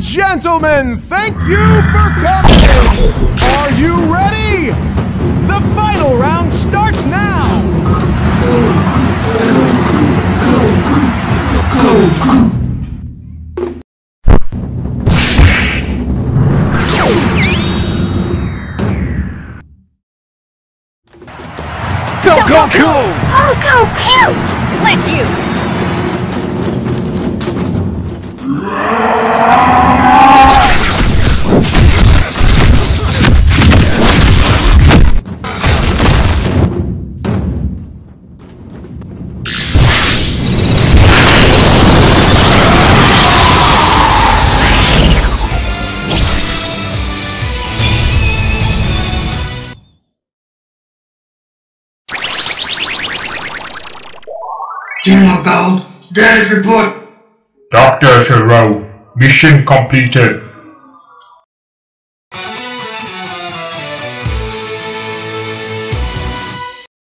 Gentlemen, thank you for coming! Are you ready? The final round starts now! Go! Bless you! General Gold, status report. Dr. Zero, mission completed.